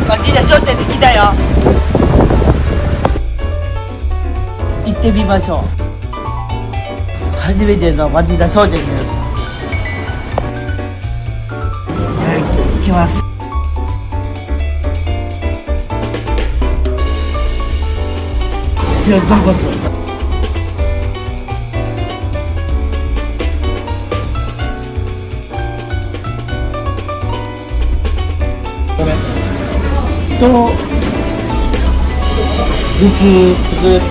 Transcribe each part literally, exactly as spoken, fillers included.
町田商店に来たよ。行ってみましょう。初めての町田商店です。じゃあ行きます。塩豚骨、と普通普通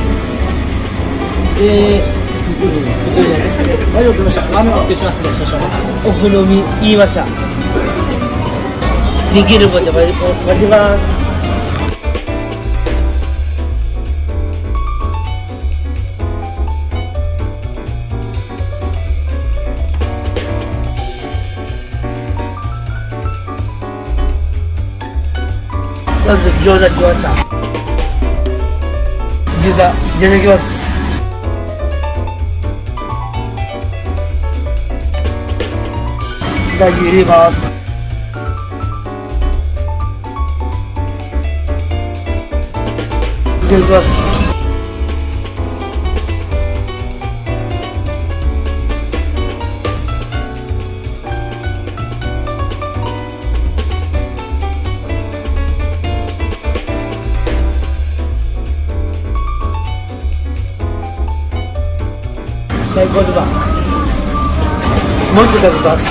で普通で大丈夫ました。ラーメンお付けしますので少々お待ち。お好み言いました。できるまで待ちます。まず餃子来ました。餃子いただきます。大事入れます。いただきます。最高だ。もう一個食べます。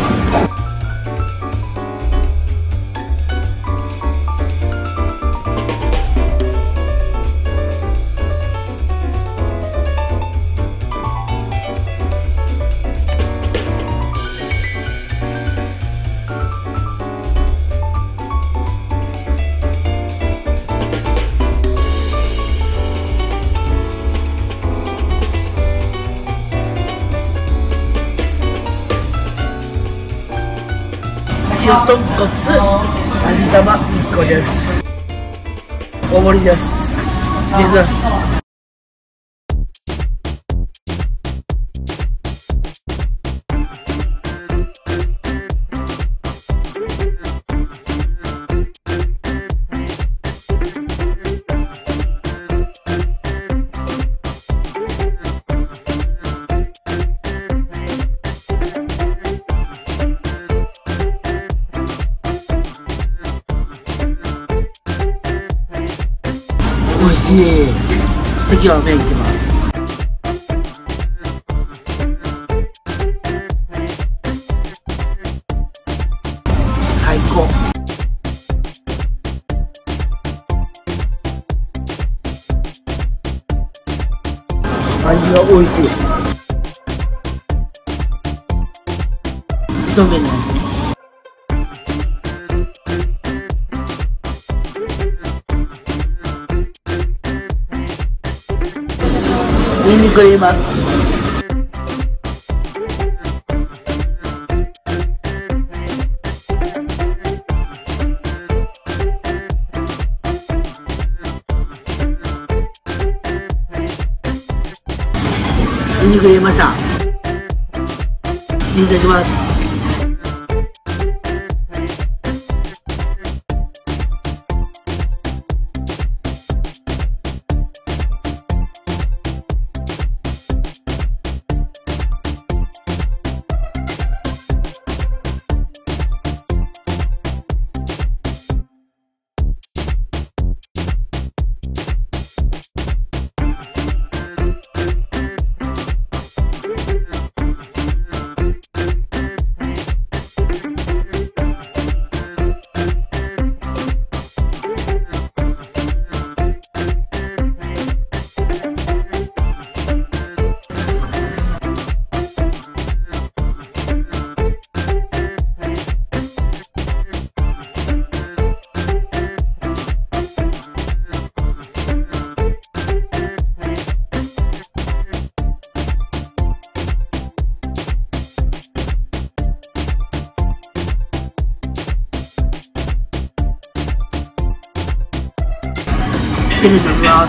塩豚骨味玉いっこです。大盛りです。いただきます。美味しい。次は麺いきます。最高。味が美味しい。太麺です。ニンニク入れます。ニンニク入れました。いただきます。手に取ります。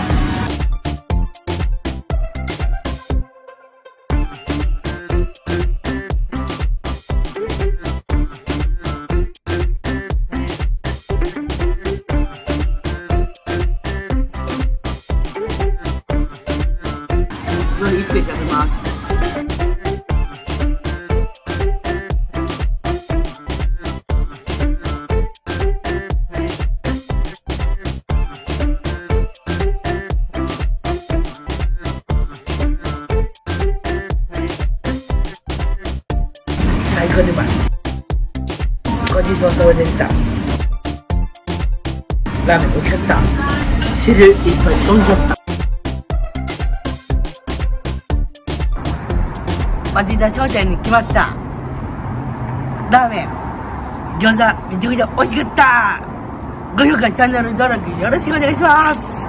高でした。ラーメン美味しかった。汁いっぱい飲んじゃった。町田商店に来ました。ラーメン、餃子めちゃくちゃ美味しかった。ご評価、チャンネル登録よろしくお願いします。